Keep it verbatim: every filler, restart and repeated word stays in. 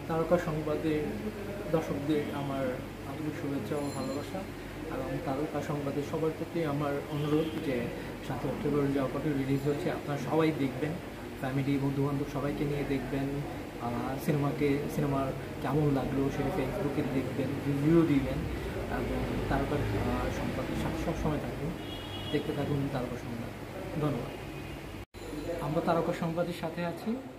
তারকা সংবাদের দর্শকদের আমার আন্তরিক শুভেচ্ছা ও ভালোবাসা। এবং তারকা সংবাদের সবার প্রতি আমার অনুরোধ যে সাতই অক্টোবর যে অল্পটি রিলিজ হচ্ছে আপনারা সবাই দেখবেন, ফ্যামিলি বন্ধুবান্ধব সবাইকে নিয়ে দেখবেন। সিনেমাকে সিনেমার কেমন লাগলো সেটা ফেসবুকে দেখবেন, রিভিউ দিবেন এবং তারকা সংবাদের সাথে সবসময় থাকবেন। দেখতে থাকুন তারকা সংবাদ। ধন্যবাদ। আমরা তারকা সংবাদের সাথে আছি।